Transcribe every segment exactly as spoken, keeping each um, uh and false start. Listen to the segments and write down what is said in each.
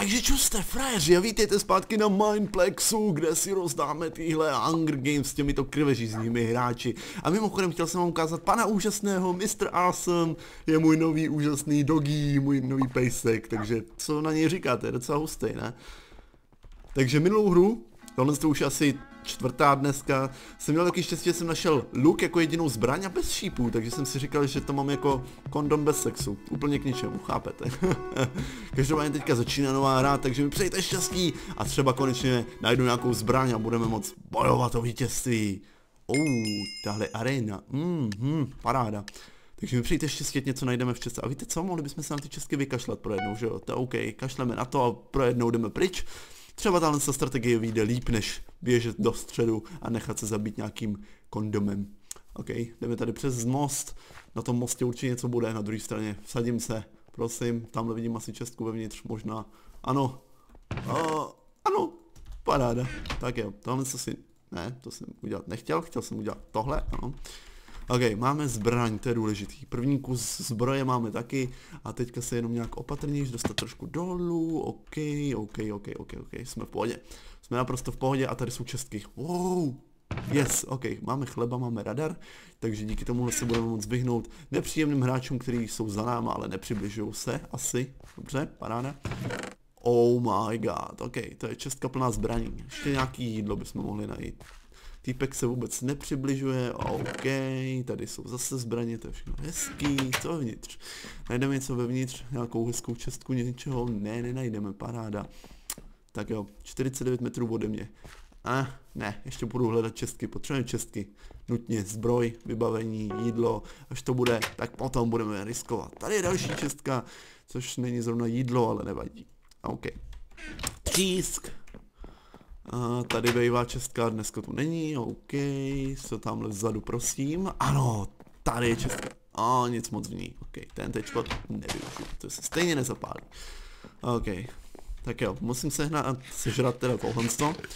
Takže čuste, frajeři, a vítejte zpátky na Mindplexu, kde si rozdáme tyhle Hunger Games s těmito krvežíznými hráči. A mimochodem chtěl jsem vám ukázat pana úžasného, mister Awesome, je můj nový úžasný doggy, můj nový pejsek, takže co na něj říkáte, je docela hustý, ne? Takže minulou hru, tohle to už asi čtvrtá dneska, jsem měl taky štěstí, že jsem našel luk jako jedinou zbraň a bez šípů, takže jsem si říkal, že to mám jako kondom bez sexu, úplně k ničemu, chápete? Každopádně teďka začíná nová hra, takže mi přejte štěstí a třeba konečně najdu nějakou zbraň a budeme moct bojovat o vítězství. Oh, tahle arena, mhm, paráda. Takže mi přejte štěstí, něco najdeme v České. A víte co, mohli bychom se na ty Česky vykašlat pro jednou, že jo? To je OK, kašleme na to a pro jednou jdeme pryč. Třeba tahle strategie vyjde líp, než běžet do středu a nechat se zabít nějakým kondomem. OK, jdeme tady přes most. Na tom mostě určitě něco bude, na druhé straně. Vsadím se, prosím, tamhle vidím asi Česku vevnitř, možná. Ano. Uh, ano, paráda. Tak jo, tohle co si... Ne, to jsem udělat nechtěl, chtěl jsem udělat tohle, ano. OK, máme zbraň, to je důležitý. První kus zbroje máme taky a teďka se jenom nějak opatrněji dostat trošku dolů. OK, OK, OK, OK, OK, jsme v pohodě. Jsme naprosto v pohodě a tady jsou čestky. Wow, yes, OK, máme chleba, máme radar, takže díky tomu se budeme moct vyhnout nepříjemným hráčům, kteří jsou za náma, ale nepřibližují se, asi. Dobře, paráda. Oh my god, OK, to je čestka plná zbraní. Ještě nějaký jídlo bychom mohli najít. Týpek se vůbec nepřibližuje, OK, tady jsou zase zbraně, to je všechno hezký, co vnitř? Najdeme něco vevnitř, nějakou hezkou čestku, něčeho? Ne, nenajdeme, paráda. Tak jo, čtyřicet devět metrů ode mě. A ah, ne, ještě budu hledat čestky, potřebujeme čestky. Nutně zbroj, vybavení, jídlo, až to bude, tak potom budeme riskovat. Tady je další čestka, což není zrovna jídlo, ale nevadí. OK. Třísk. A tady bývá čestka, dneska tu není, OK, co tamhle vzadu, prosím, ano, tady je čestka, a nic moc v ní, OK, ten tečko nevyužiju, to se stejně nezapálí, OK, tak jo, musím sehnat, sežrat teda tohle.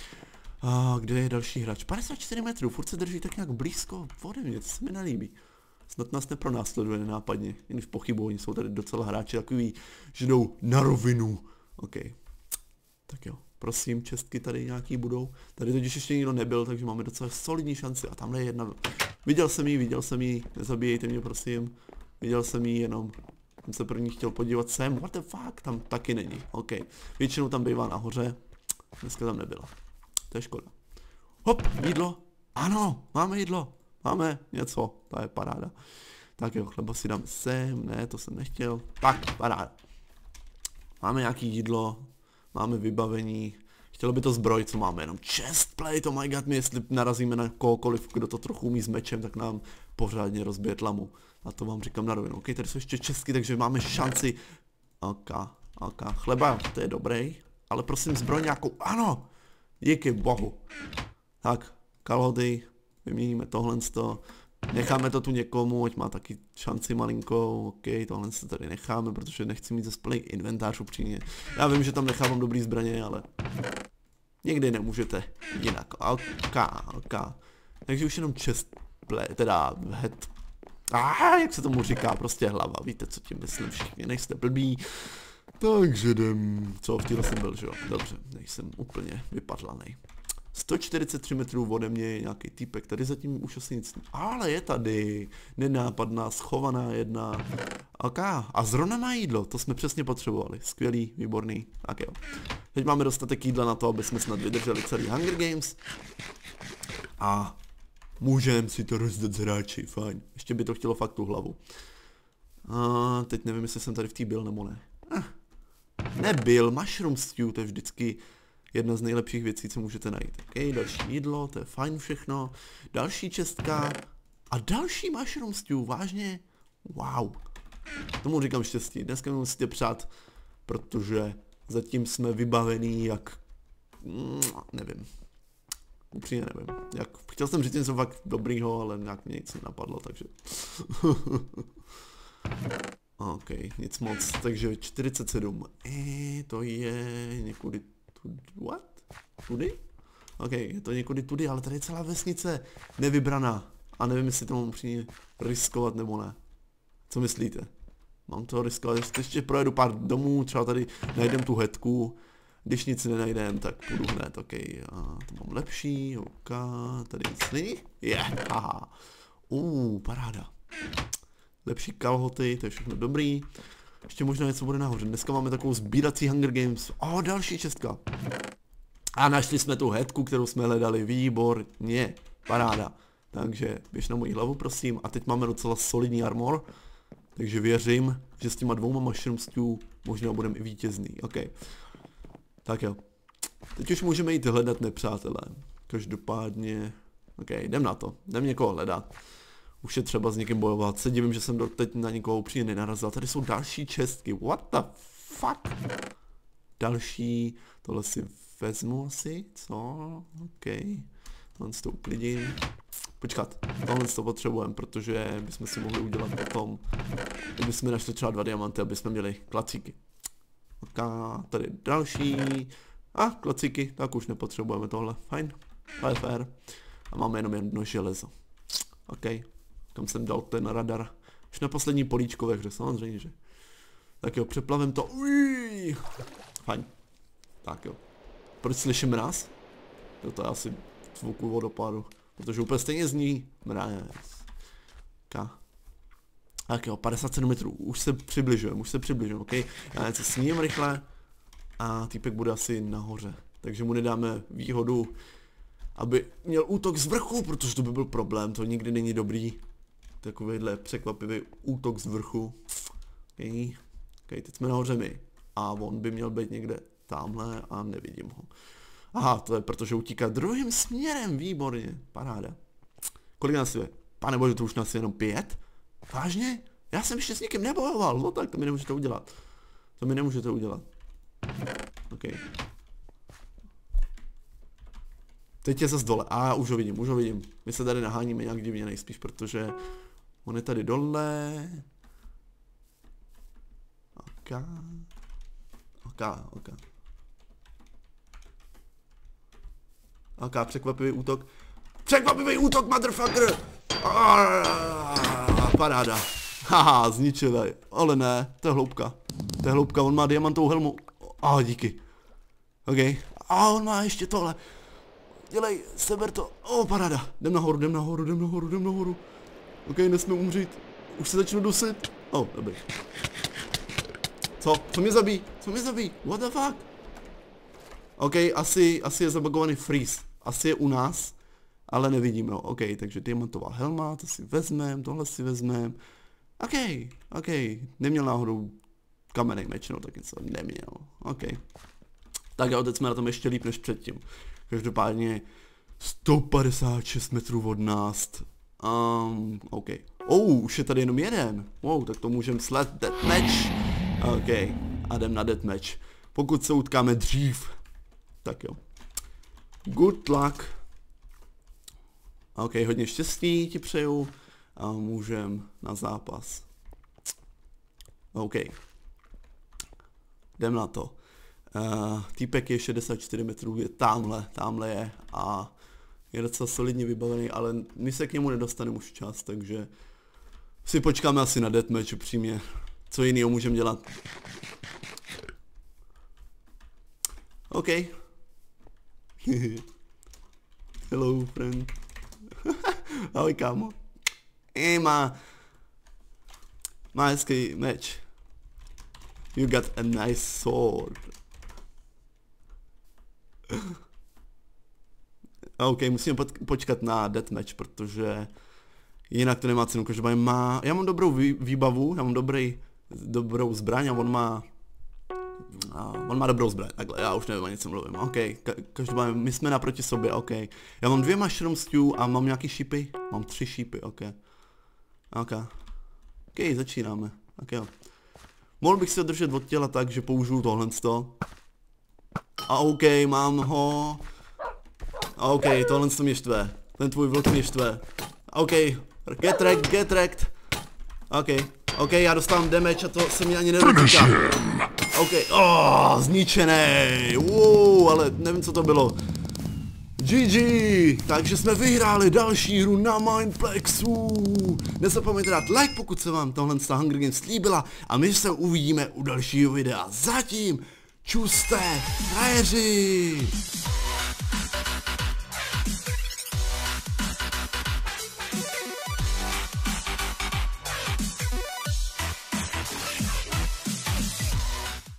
A kde je další hráč, padesát čtyři metrů, furt se drží tak nějak blízko ode mě, to se mi nelíbí. Snad nás nepronásleduje nenápadně, jen v pochybu, oni jsou tady docela hráči takový, že jdou na rovinu, OK, tak jo. Prosím, čestky tady nějaký budou. Tady totiž ještě nikdo nebyl, takže máme docela solidní šanci. A tamhle je jedna. Viděl jsem jí, viděl jsem jí. Nezabíjejte mě, prosím. Viděl jsem jí, jenom jsem se první chtěl podívat sem. What the fuck? Tam taky není. OK. Většinou tam bývá nahoře. Dneska tam nebyla. To je škoda. Hop, jídlo. Ano, máme jídlo. Máme něco. To je paráda. Tak jo, chleba si dáme sem. Ne, to jsem nechtěl. Tak, paráda. Máme nějaký jídlo. Máme vybavení, chtělo by to zbroj, co máme, jenom chestplate, oh my god, my jestli narazíme na kohokoliv, kdo to trochu umí s mečem, tak nám pořádně rozbije tlamu. A to vám říkám na rovinu. OK, tady jsou ještě čestky, takže máme šanci. OK, OK, chleba, to je dobrý, ale prosím zbroj nějakou, ano, díky bohu. Tak, kalhoty, vyměníme tohle z toho. Necháme to tu někomu, ať má taky šanci malinkou, OK, tohle se tady necháme, protože nechci mít zase plný inventář upřímně. Já vím, že tam nechávám dobrý zbraně, ale někdy nemůžete jinak, OK, OK. Takže už jenom chest, teda head, ah, jak se tomu říká, prostě hlava, víte, co tím myslím všichni, nejste blbí. Takže jdem, co, v téhle jsem byl, že jo, dobře, nejsem úplně vypadlanej. sto čtyřicet tři metrů ode mě je nějaký týpek, tady zatím už asi nic, ale je tady, nenápadná, schovaná jedna, OK, a zrovna má jídlo, to jsme přesně potřebovali, skvělý, výborný, tak jo. Teď máme dostatek jídla na to, aby jsme snad vydrželi celý Hunger Games a můžeme si to rozdat z hráči, fajn, ještě by to chtělo fakt tu hlavu. A teď nevím, jestli jsem tady v té byl nebo ne. Eh, nebyl, mushroom stew, to je vždycky jedna z nejlepších věcí, co můžete najít. OK, další jídlo, to je fajn všechno. Další čestka a další mushroom stew, vážně? Wow. Tomu říkám štěstí. Dneska mi musíte přát, protože zatím jsme vybavení jak... nevím. Upřímně nevím. Jak... Chtěl jsem říct něco fakt dobrýho, ale nějak mě nic nenapadlo, takže... OK, nic moc. Takže čtyřicet sedm. E, to je někudy... What? Tudy? OK, je to někudy tudy, ale tady je celá vesnice nevybraná. A nevím, jestli to mám upřímně riskovat nebo ne. Co myslíte? mám to riskovat, ještě, ještě projedu pár domů, třeba tady najdem tu hetku. Když nic nenajdem, tak půjdu hned, ok. A to mám lepší, ok, tady nic není. Je, yeah, haha. Uuu, paráda. Lepší kalhoty, to je všechno dobrý. Ještě možná něco bude nahoře. Dneska máme takovou sbírací Hunger Games. O, oh, další čestka. A našli jsme tu hetku, kterou jsme hledali. Výborně, paráda. Takže běž na moji hlavu, prosím. A teď máme docela solidní armor. Takže věřím, že s těma dvouma mushroom stew možná budeme i vítězný. Ok. Tak jo. Teď už můžeme jít hledat nepřátelé. Každopádně... Ok, jdem na to. Jdem někoho hledat. Už je třeba s někým bojovat. Se divím, že jsem doteď na nikoho upřímně nenarazil. Tady jsou další čestky. What the fuck? Další... Tohle si vezmu asi. Co? Ok. Tohle si to uklidím. Počkat. Tohle si to potřebujeme, protože bychom si mohli udělat potom... Kdybychom našli třeba dva diamanty, aby jsme měli klacíky. Ok, tady další. A klacíky, tak už nepotřebujeme tohle. Fajn. To je fér. A máme jenom jedno železo. Ok. Kam jsem dal ten radar? Už na poslední políčko ve hře, samozřejmě, že. Tak jo, přeplavím to. Uj. Fajn. Tak jo. Proč slyším mráz? Jo, to je asi zvuku vodopádu. Protože úplně stejně zní mráz. Ok. Tak jo, padesát sedm metrů. Už se přibližujeme, už se přibližujeme, ok? Já něco sním rychle. A týpek bude asi nahoře. Takže mu nedáme výhodu, aby měl útok z vrchu, protože to by byl problém, to nikdy není dobrý. Takovýhle překvapivý útok z vrchu. Okay. Okay, teď jsme nahoře my. A on by měl být někde tamhle a nevidím ho. Aha, to je protože utíká druhým směrem, výborně, paráda. Kolik nás je? Pane bože, to už nás je jenom pět? Vážně? Já jsem ještě s někým nebojoval, no tak to mi nemůžete udělat. To mi nemůžete udělat. OK. Teď je zase dole. A už ho vidím, už ho vidím. My se tady naháníme nějak divně nejspíš, protože on je tady dole. Ok. Ok, ok. Ok, překvapivý útok. Překvapivý útok, motherfucker! Ah, paráda. Haha, zničili. Ale ne, to je hloubka. To je hloubka, on má diamantovou helmu. A oh, díky. OK. A on má ještě tohle. Dělej, seber to. O, oh, paráda. Jdem nahoru, jdem nahoru, jdem nahoru, jdem nahoru. OK, nesmí umřít. Už se začnu dusit. Oh, dobrý. Co? Co mě zabí? Co mě zabí? What the fuck? OK, asi, asi je zabagovaný freeze. Asi je u nás, ale nevidíme ho. OK, takže diamantová helma, to si vezmeme, tohle si vezmeme. OK, OK. Neměl náhodou kamenný meč, no tak něco neměl. OK. Tak jo, teď jsme na tom ještě líp než předtím. Každopádně sto padesát šest metrů od nás. Um, OK. Oh, už je tady jenom jeden. Wow, tak to můžeme slet deathmatch. OK. A jdem na deathmatch. Pokud se utkáme dřív. Tak jo. Good luck. OK, hodně štěstí ti přeju. A můžem na zápas. OK. Jdem na to. Uh, týpek je šedesát čtyři metrů, je tamhle, tamhle je a je docela solidně vybavený, ale my se k němu nedostaneme už čas, takže si počkáme asi na deathmatch upřímně. Co jiného můžeme dělat? OK. Hello, friend. Ahoj, kámo. Hey, má... Má hezký meč. You got a nice sword. OK, musíme počkat na deathmatch, protože jinak to nemá cenu, každopádně má... Já mám dobrou vý, výbavu, já mám dobrý, dobrou zbraň a on má... A on má dobrou zbraň, takhle, já už nevím, ani co mluvím. OK, ka každopádně my jsme naproti sobě, OK. Já mám dvě mushroom stew a mám nějaký šípy? Mám tři šípy, OK. OK. OK, začínáme, tak jo. Mohl bych se držet od těla tak, že použiju tohle sto. A OK, mám ho. A OK, tohle to mě štve. Ten tvůj vlk mě štve. OK, get wrecked, get wrecked. OK, OK, já dostávám damage a to se mi ani nedotýká. OK, oh, zničený. Wow, ale nevím, co to bylo. G G! Takže jsme vyhráli další hru na Mindplexu. Nezapomeňte dát like, pokud se vám tohle z Hunger Games líbila a my se uvidíme u dalšího videa. Zatím čuste, frajeři!